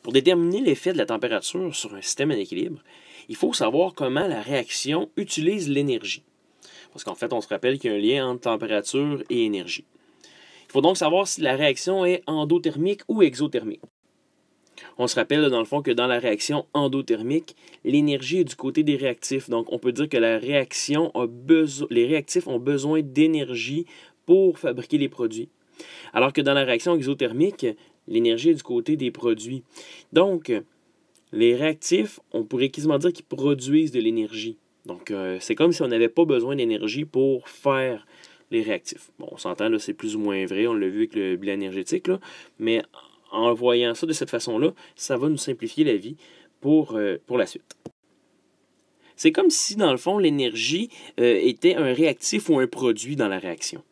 Pour déterminer l'effet de la température sur un système en équilibre, il faut savoir comment la réaction utilise l'énergie. Parce qu'en fait, on se rappelle qu'il y a un lien entre température et énergie. Il faut donc savoir si la réaction est endothermique ou exothermique. On se rappelle dans le fond que dans la réaction endothermique, l'énergie est du côté des réactifs. Donc on peut dire que les réactifs ont besoin d'énergie pour fabriquer les produits. Alors que dans la réaction exothermique, l'énergie est du côté des produits. Donc, les réactifs, on pourrait quasiment dire qu'ils produisent de l'énergie. Donc, c'est comme si on n'avait pas besoin d'énergie pour faire les réactifs. Bon, on s'entend, là, c'est plus ou moins vrai, on l'a vu avec le bilan énergétique, là, mais en voyant ça de cette façon-là, ça va nous simplifier la vie pour la suite. C'est comme si, dans le fond, l'énergie était un réactif ou un produit dans la réaction.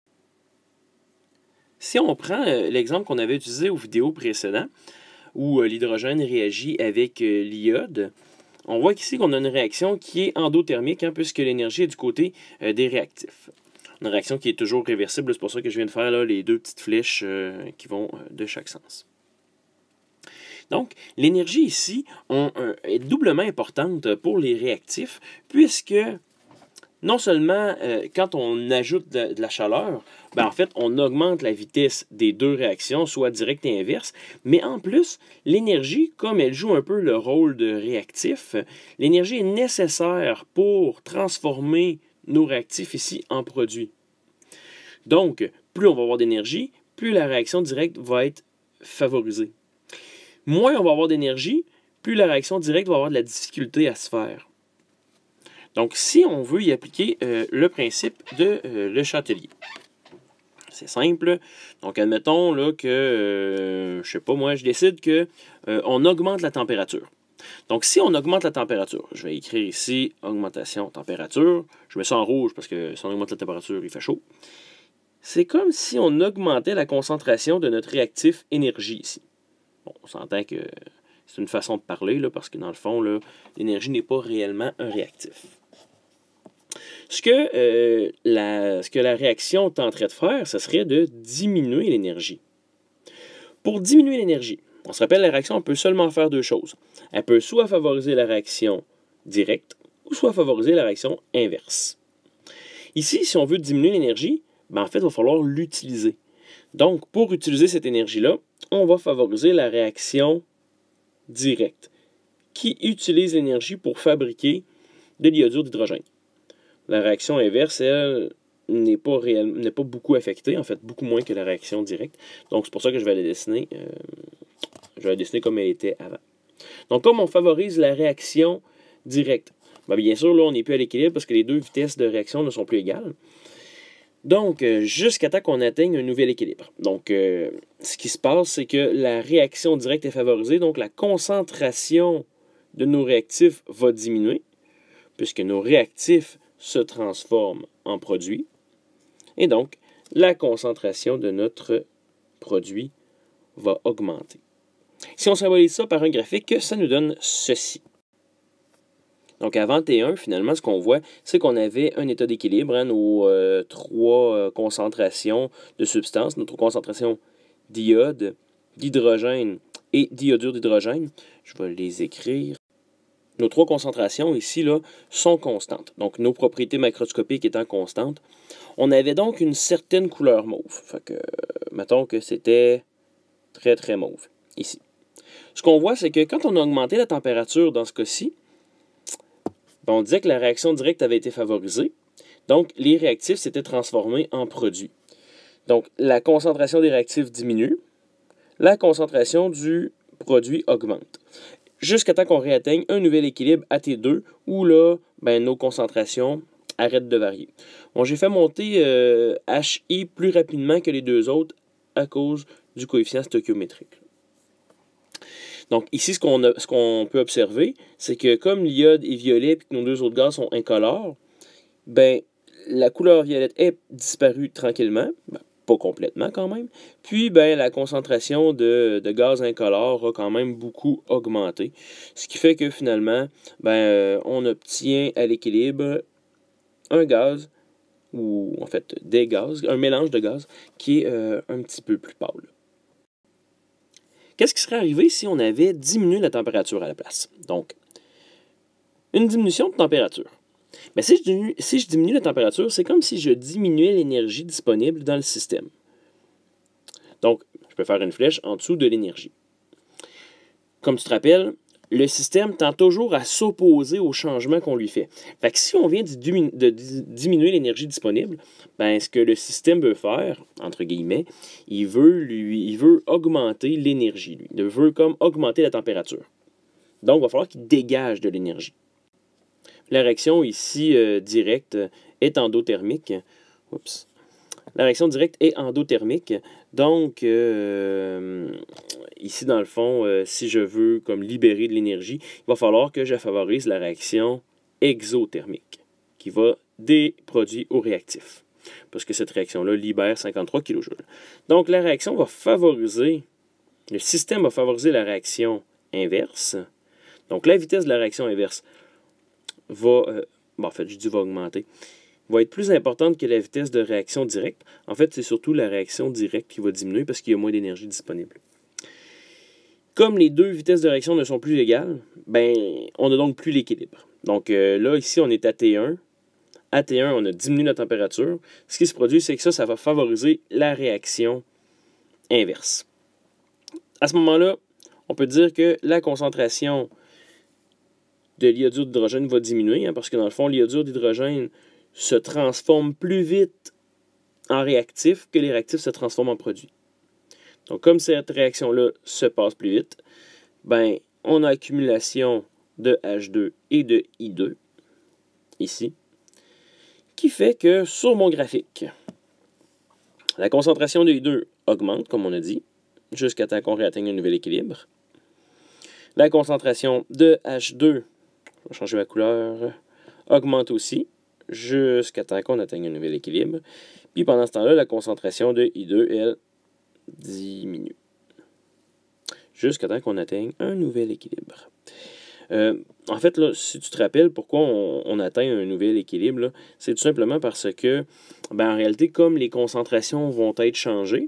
Si on prend l'exemple qu'on avait utilisé aux vidéos précédentes, où l'hydrogène réagit avec l'iode, on voit qu'ici qu'on a une réaction qui est endothermique, hein, puisque l'énergie est du côté des réactifs. Une réaction qui est toujours réversible, c'est pour ça que je viens de faire là, les deux petites flèches qui vont de chaque sens. Donc, l'énergie ici est doublement importante pour les réactifs, puisque non seulement quand on ajoute de la chaleur, en fait, on augmente la vitesse des deux réactions, soit directe et inverse, mais en plus, l'énergie, comme elle joue un peu le rôle de réactif, l'énergie est nécessaire pour transformer nos réactifs ici en produits. Donc, plus on va avoir d'énergie, plus la réaction directe va être favorisée. Moins on va avoir d'énergie, plus la réaction directe va avoir de la difficulté à se faire. Donc, si on veut y appliquer le principe de Le Chatelier, c'est simple. Donc, admettons là, que, je sais pas moi, je décide qu'on augmente la température. Donc, si on augmente la température, je vais écrire ici augmentation température. Je mets ça en rouge parce que si on augmente la température, il fait chaud. C'est comme si on augmentait la concentration de notre réactif énergie ici. Bon, on s'entend que c'est une façon de parler, là, parce que dans le fond, l'énergie n'est pas réellement un réactif. Ce que la réaction tenterait de faire, ce serait de diminuer l'énergie. Pour diminuer l'énergie, on se rappelle, la réaction peut seulement faire deux choses. Elle peut soit favoriser la réaction directe, ou soit favoriser la réaction inverse. Ici, si on veut diminuer l'énergie, en fait, il va falloir l'utiliser. Donc, pour utiliser cette énergie-là, on va favoriser la réaction directe, qui utilise l'énergie pour fabriquer de l'iodure d'hydrogène. La réaction inverse, elle, n'est pas beaucoup affectée, en fait, beaucoup moins que la réaction directe. Donc, c'est pour ça que je vais la dessiner. Comme elle était avant. Donc, comme on favorise la réaction directe, bien sûr, là, on n'est plus à l'équilibre parce que les deux vitesses de réaction ne sont plus égales. Donc, jusqu'à temps qu'on atteigne un nouvel équilibre. Donc, ce qui se passe, c'est que la réaction directe est favorisée, donc la concentration de nos réactifs va diminuer, puisque nos réactifs se transforment en produits. Et donc, la concentration de notre produit va augmenter. Si on symbolise ça par un graphique, ça nous donne ceci. Donc, avant T1, finalement, ce qu'on voit, c'est qu'on avait un état d'équilibre, hein, nos trois concentrations de substances, notre concentration d'iode, d'hydrogène et d'iodure d'hydrogène. Je vais les écrire. Nos trois concentrations ici là, sont constantes. Donc, nos propriétés macroscopiques étant constantes. On avait donc une certaine couleur mauve. Fait que, mettons que c'était très, très mauve, ici. Ce qu'on voit, c'est que quand on a augmenté la température dans ce cas-ci, on disait que la réaction directe avait été favorisée. Donc, les réactifs s'étaient transformés en produits. Donc, la concentration des réactifs diminue. La concentration du produit augmente. Jusqu'à temps qu'on réatteigne un nouvel équilibre à T2, où là, nos concentrations arrêtent de varier. Bon, j'ai fait monter HI plus rapidement que les deux autres à cause du coefficient stoichiométrique. Donc, ici, ce qu'on peut observer, c'est que comme l'iode est violet et que nos deux autres gaz sont incolores, la couleur violette est disparue tranquillement, pas complètement quand même, puis la concentration de gaz incolore a quand même beaucoup augmenté, ce qui fait que finalement, on obtient à l'équilibre un gaz, ou en fait des gaz, un mélange de gaz qui est un petit peu plus pâle. Qu'est-ce qui serait arrivé si on avait diminué la température à la place? Donc, une diminution de température. Mais si je diminue la température, c'est comme si je diminuais l'énergie disponible dans le système. Donc, je peux faire une flèche en dessous de l'énergie. Comme tu te rappelles, le système tend toujours à s'opposer au changement qu'on lui fait. Fait que si on vient de diminuer l'énergie disponible, ben, ce que le système veut faire, entre guillemets, il veut augmenter l'énergie, lui. Il veut comme augmenter la température. Donc, il va falloir qu'il dégage de l'énergie. La réaction ici directe est endothermique. Oups. La réaction directe est endothermique. Donc, ici, dans le fond, si je veux comme libérer de l'énergie, il va falloir que je favorise la réaction exothermique, qui va des produits au réactif. Parce que cette réaction-là libère 53 kJ. Donc, la réaction va favoriser, le système va favoriser la réaction inverse. Donc, la vitesse de la réaction inverse va augmenter, va être plus importante que la vitesse de réaction directe. En fait, c'est surtout la réaction directe qui va diminuer parce qu'il y a moins d'énergie disponible. Comme les deux vitesses de réaction ne sont plus égales, ben, on n'a donc plus l'équilibre. Donc là, ici, on est à T1. À T1, on a diminué la température. Ce qui se produit, c'est que ça va favoriser la réaction inverse. À ce moment-là, on peut dire que la concentration de l'iodure d'hydrogène va diminuer, parce que dans le fond, l'iodure d'hydrogène se transforme plus vite en réactif que les réactifs se transforment en produits. Donc, comme cette réaction-là se passe plus vite, ben, on a accumulation de H2 et de I2, ici, qui fait que sur mon graphique, la concentration de I2 augmente, comme on a dit, jusqu'à temps qu'on réatteigne un nouvel équilibre. La concentration de H2, je vais changer ma couleur, augmente aussi, jusqu'à temps qu'on atteigne un nouvel équilibre. Puis pendant ce temps-là, la concentration de I2, elle, diminue. Jusqu'à temps qu'on atteigne un nouvel équilibre. En fait, là, si tu te rappelles pourquoi on atteint un nouvel équilibre, c'est tout simplement parce que, ben, en réalité, comme les concentrations vont être changées,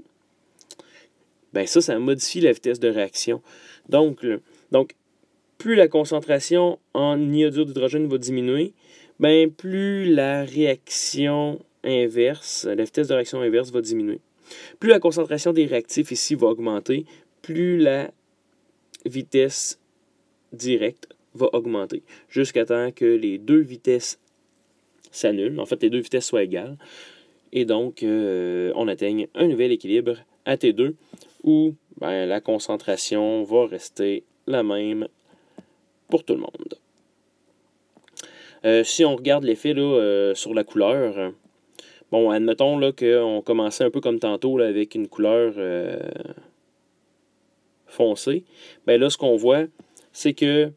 ben ça modifie la vitesse de réaction. Donc plus la concentration en iodure d'hydrogène va diminuer, ben, plus la réaction inverse, la vitesse de réaction inverse va diminuer. Plus la concentration des réactifs ici va augmenter, plus la vitesse directe va augmenter, jusqu'à temps que les deux vitesses s'annulent, en fait les deux vitesses soient égales, et donc on atteigne un nouvel équilibre à T2, où ben, la concentration va rester la même pour tout le monde. Si on regarde l'effet sur la couleur, bon, admettons qu'on commençait un peu comme tantôt là, avec une couleur foncée. Ben là, ce qu'on voit, c'est que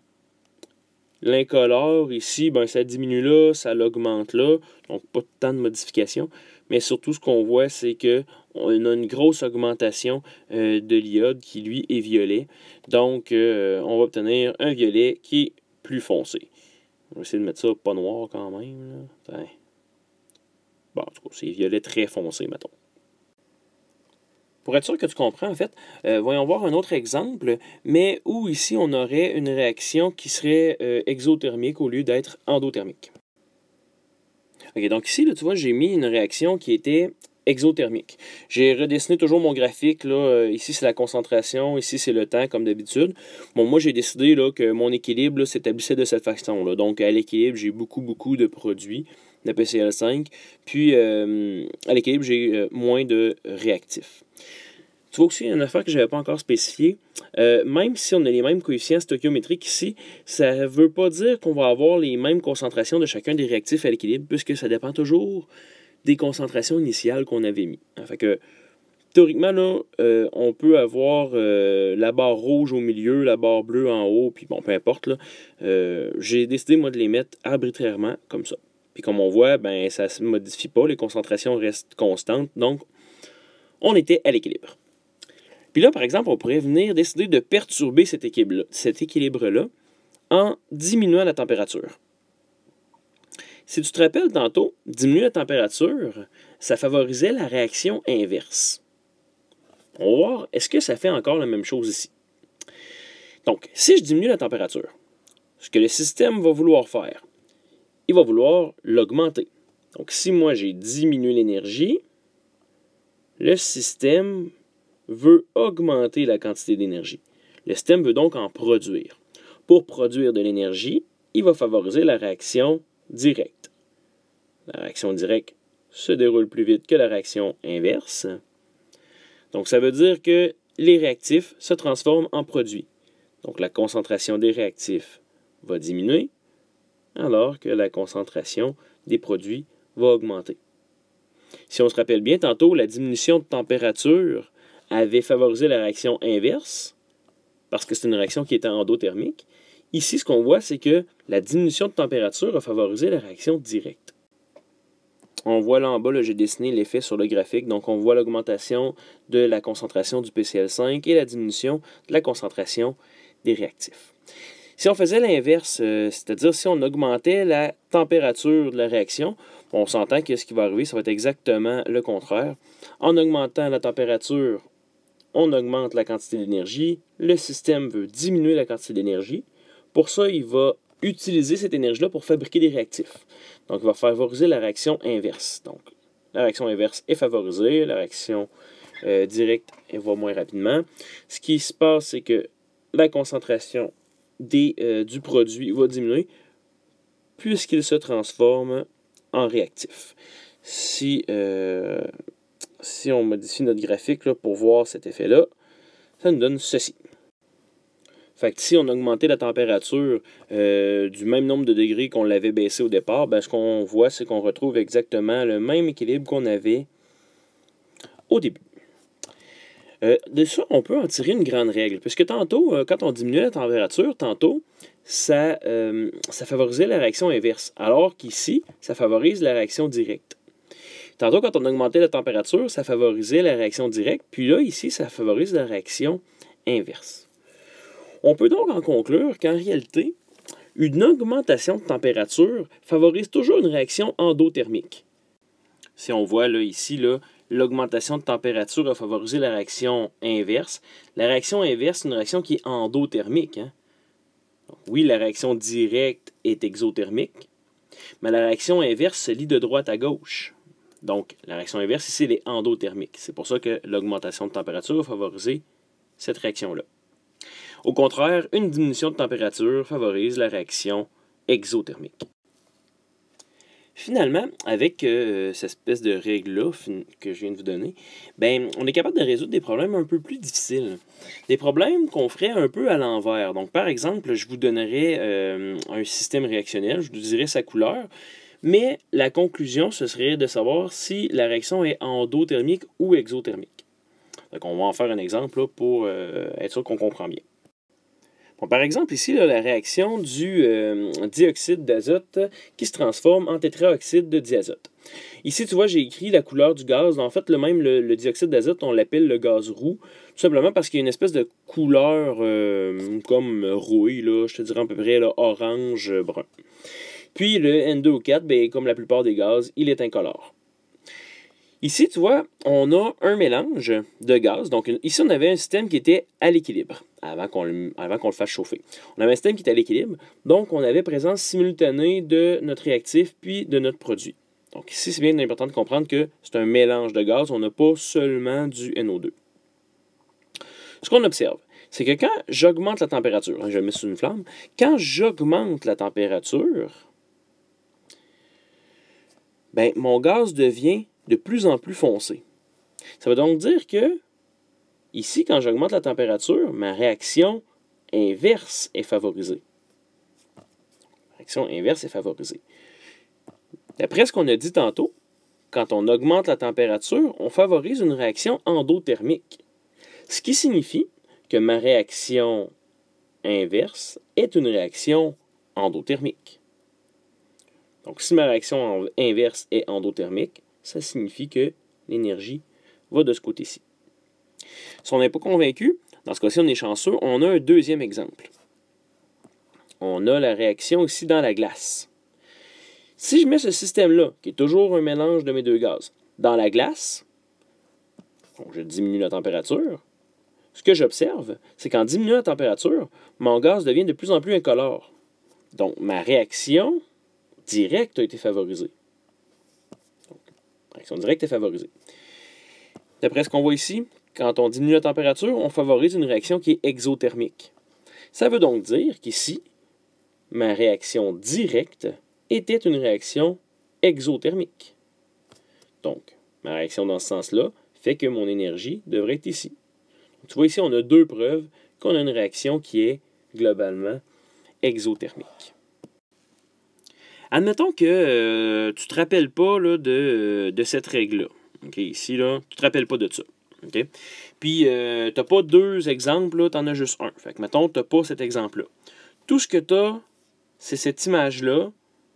l'incolore ici, ben, ça diminue là, ça l'augmente là, donc pas tant de modifications. Mais surtout, ce qu'on voit, c'est qu'on a une grosse augmentation de l'iode qui, lui, est violet. Donc, on va obtenir un violet qui est plus foncé. On va essayer de mettre ça pas noir quand même. Là. Bon, en tout cas, c'est violet très foncé, mettons. Pour être sûr que tu comprends, en fait, voyons voir un autre exemple, mais où ici, on aurait une réaction qui serait exothermique au lieu d'être endothermique. OK, donc ici, là, tu vois, j'ai mis une réaction qui était exothermique. J'ai redessiné toujours mon graphique. Là, ici, c'est la concentration. Ici, c'est le temps, comme d'habitude. Bon, moi, j'ai décidé là, que mon équilibre s'établissait de cette façon-là. Donc, à l'équilibre, j'ai beaucoup de produits de PCl5. Puis, à l'équilibre, j'ai moins de réactifs. Tu vois aussi, il y a une affaire que je n'avais pas encore spécifiée. Même si on a les mêmes coefficients stoichiométriques ici, ça ne veut pas dire qu'on va avoir les mêmes concentrations de chacun des réactifs à l'équilibre, puisque ça dépend toujours des concentrations initiales qu'on avait mis. Fait que, théoriquement, là, on peut avoir la barre rouge au milieu, la barre bleue en haut, puis bon, peu importe. Là, j'ai décidé, moi, de les mettre arbitrairement, comme ça. Puis comme on voit, ben, ça ne se modifie pas, les concentrations restent constantes, donc on était à l'équilibre. Puis là, par exemple, on pourrait venir décider de perturber cet équilibre-là en diminuant la température. Si tu te rappelles tantôt, diminuer la température, ça favorisait la réaction inverse. On va voir, est-ce que ça fait encore la même chose ici? Donc, si je diminue la température, ce que le système va vouloir faire, il va vouloir l'augmenter. Donc, si moi j'ai diminué l'énergie, le système veut augmenter la quantité d'énergie. Le système veut donc en produire. Pour produire de l'énergie, il va favoriser la réaction directe. La réaction directe se déroule plus vite que la réaction inverse. Donc, ça veut dire que les réactifs se transforment en produits. Donc, la concentration des réactifs va diminuer, alors que la concentration des produits va augmenter. Si on se rappelle bien, tantôt, la diminution de température avait favorisé la réaction inverse, parce que c'est une réaction qui était endothermique. Ici, ce qu'on voit, c'est que la diminution de température a favorisé la réaction directe. On voit là en bas, j'ai dessiné l'effet sur le graphique. Donc, on voit l'augmentation de la concentration du PCl5 et la diminution de la concentration des réactifs. Si on faisait l'inverse, c'est-à-dire si on augmentait la température de la réaction, on s'entend que ce qui va arriver, ça va être exactement le contraire. En augmentant la température, on augmente la quantité d'énergie. Le système veut diminuer la quantité d'énergie. Pour ça, il va utiliser cette énergie-là pour fabriquer des réactifs. Donc, il va favoriser la réaction inverse. Donc, la réaction inverse est favorisée, la réaction directe va moins rapidement. Ce qui se passe, c'est que la concentration du produit va diminuer puisqu'il se transforme en réactif. Si on modifie notre graphique là, pour voir cet effet-là, ça nous donne ceci. Fait que si on augmentait la température du même nombre de degrés qu'on l'avait baissé au départ, ben, ce qu'on voit, c'est qu'on retrouve exactement le même équilibre qu'on avait au début. De ça, on peut en tirer une grande règle, puisque tantôt, quand on diminuait la température, ça favorisait la réaction inverse, alors qu'ici, ça favorise la réaction directe. Tantôt, quand on augmentait la température, ça favorisait la réaction directe, puis là, ici, ça favorise la réaction inverse. On peut donc en conclure qu'en réalité, une augmentation de température favorise toujours une réaction endothermique. Si on voit là, ici, l'augmentation de température a favorisé la réaction inverse. La réaction inverse, c'est une réaction qui est endothermique. Hein? Donc, oui, la réaction directe est exothermique, mais la réaction inverse se lie de droite à gauche. Donc, la réaction inverse, ici, elle est endothermique. C'est pour ça que l'augmentation de température a favorisé cette réaction-là. Au contraire, une diminution de température favorise la réaction exothermique. Finalement, avec cette espèce de règle-là que je viens de vous donner, ben, on est capable de résoudre des problèmes un peu plus difficiles. Des problèmes qu'on ferait un peu à l'envers. Donc, par exemple, je vous donnerais un système réactionnel, je vous dirais sa couleur, mais la conclusion, ce serait de savoir si la réaction est endothermique ou exothermique. Donc, on va en faire un exemple là, pour être sûr qu'on comprend bien. Bon, par exemple, ici, là, la réaction du dioxyde d'azote qui se transforme en tétraoxyde de diazote. Ici, tu vois, j'ai écrit la couleur du gaz. En fait, le dioxyde d'azote, on l'appelle le gaz roux, tout simplement parce qu'il y a une espèce de couleur comme rouille, là, je te dirais à peu près là, orange-brun. Puis le N2O4, ben, comme la plupart des gaz, il est incolore. Ici, tu vois, on a un mélange de gaz. Donc, ici, on avait un système qui était à l'équilibre avant qu'on le fasse chauffer. On avait un système qui était à l'équilibre. Donc, on avait présence simultanée de notre réactif puis de notre produit. Donc, ici, c'est bien important de comprendre que c'est un mélange de gaz. On n'a pas seulement du NO2. Ce qu'on observe, c'est que quand j'augmente la température, je le mets sous une flamme, quand j'augmente la température, ben, mon gaz devient de plus en plus foncé. Ça veut donc dire que, ici, quand j'augmente la température, ma réaction inverse est favorisée. La réaction inverse est favorisée. D'après ce qu'on a dit tantôt, quand on augmente la température, on favorise une réaction endothermique. Ce qui signifie que ma réaction inverse est une réaction endothermique. Donc, si ma réaction inverse est endothermique, ça signifie que l'énergie va de ce côté-ci. Si on n'est pas convaincu, dans ce cas-ci, on est chanceux, on a un deuxième exemple. On a la réaction ici dans la glace. Si je mets ce système-là, qui est toujours un mélange de mes deux gaz, dans la glace, Donc, je diminue la température. Ce que j'observe, c'est qu'en diminuant la température, mon gaz devient de plus en plus incolore. Donc, ma réaction directe a été favorisée. Donc, réaction directe est favorisée. D'après ce qu'on voit ici, quand on diminue la température, on favorise une réaction qui est exothermique. Ça veut donc dire qu'ici, ma réaction directe était une réaction exothermique. Donc, ma réaction dans ce sens-là fait que mon énergie devrait être ici. Tu vois ici, on a deux preuves qu'on a une réaction qui est globalement exothermique. Admettons que tu ne te rappelles pas là, de cette règle-là. Okay, ici, là, tu ne te rappelles pas de ça. Okay? Puis, tu n'as pas deux exemples, tu en as juste un. Fait que, mettons, tu n'as pas cet exemple-là. Tout ce que tu as, c'est cette image-là,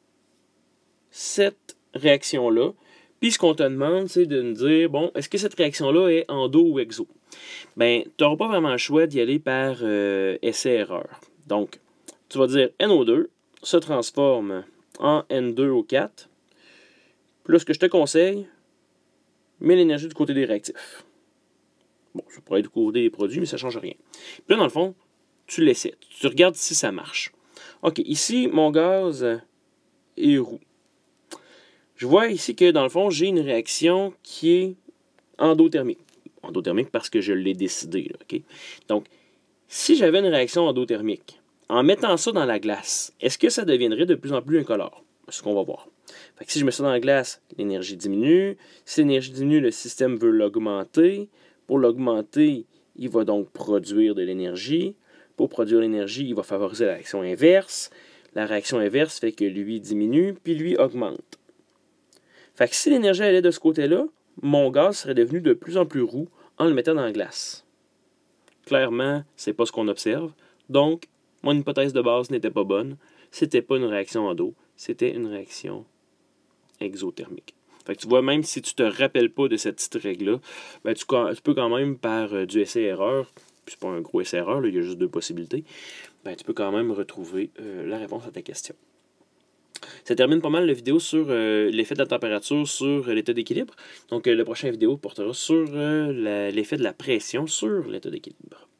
cette réaction-là. Puis, ce qu'on te demande, c'est de nous dire, bon, est-ce que cette réaction-là est endo ou exo? Bien, tu n'auras pas vraiment le choix d'y aller par essai-erreur. Donc, tu vas dire NO2 se transforme en N2O4. Puis là, ce que je te conseille, mets l'énergie du côté des réactifs. Bon, ça pourrait être du côté des produits, mais ça ne change rien. Puis là, dans le fond, tu l'essaies. Tu regardes si ça marche. OK, ici, mon gaz est roux. Je vois ici que, dans le fond, j'ai une réaction qui est endothermique. Endothermique parce que je l'ai décidé. Là, okay? Donc, si j'avais une réaction endothermique, en mettant ça dans la glace, est-ce que ça deviendrait de plus en plus incolore? C'est ce qu'on va voir. Fait que si je mets ça dans la glace, l'énergie diminue. Si l'énergie diminue, le système veut l'augmenter. Pour l'augmenter, il va donc produire de l'énergie. Pour produire l'énergie, il va favoriser la réaction inverse. La réaction inverse fait que lui diminue, puis lui augmente. Fait que si l'énergie allait de ce côté-là, mon gaz serait devenu de plus en plus roux en le mettant dans la glace. Clairement, c'est pas ce qu'on observe. Donc, mon hypothèse de base n'était pas bonne. C'était pas une réaction endo, c'était une réaction exothermique. Fait que tu vois, même si tu te rappelles pas de cette petite règle-là, ben tu peux quand même, par du essai-erreur, puis c'est pas un gros essai-erreur, là, il y a juste deux possibilités, ben tu peux quand même retrouver la réponse à ta question. Ça termine pas mal la vidéo sur l'effet de la température sur l'état d'équilibre. Donc, la prochaine vidéo portera sur l'effet de la pression sur l'état d'équilibre.